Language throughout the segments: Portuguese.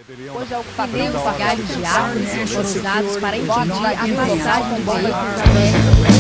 Pois é, pneus e galhos de árvores foram usados para impedir a passagem de veículos.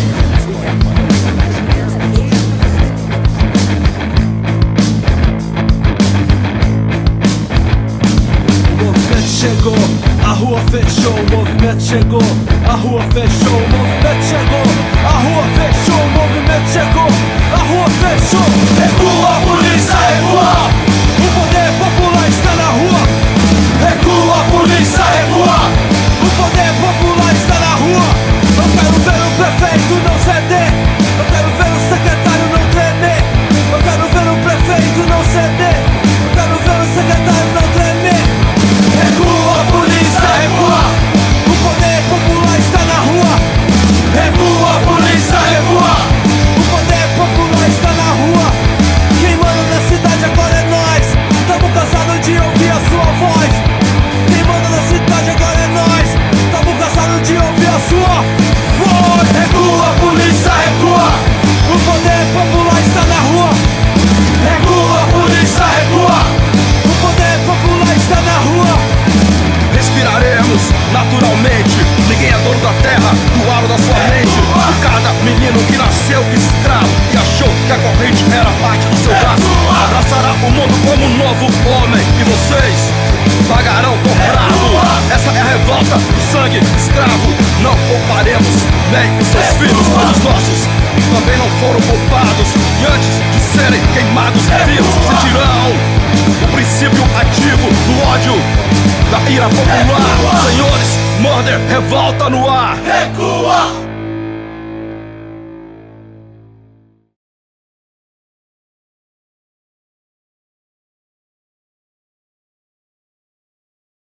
Chegou, a rua fechou, o movimento chegou, a rua fechou, o movimento chegou, a rua fechou, o movimento chegou, a rua fechou. Recua, polícia, recua, o poder popular está na rua. Recua, polícia, recua, o poder popular está na rua. Eu quero ver o prefeito não ceder, eu quero ver o secretário não tremer, eu quero ver o prefeito não ceder, eu quero ver o secretário não tremer. Recua, polícia, recua, o poder popular está na rua. Recua, polícia, recua, o poder popular está na rua. Quem manda na cidade agora é nós, tamo cansados de ouvir a sua voz. Quem manda na cidade agora é nós, tamo cansados de ouvir a sua voz. Recua, polícia, recua, o poder popular está na rua. Recua, polícia, recua, o poder popular está na rua. Respiraremos naturalmente. Ninguém é dono da terra, do aro da sua mente. E cada menino que nasceu escravo e achou que a corrente era parte do seu braço abraçará o mundo como um novo homem. E vocês pagarão com bravo. Essa é a revolta do sangue escravo. Não pouparemos nem os seus filhos, mas os nossos também não foram poupados. E antes de serem queimados vivos, sentirão o princípio ativo do ódio, da ira popular. Senhores, murder, revolta no ar. Recua!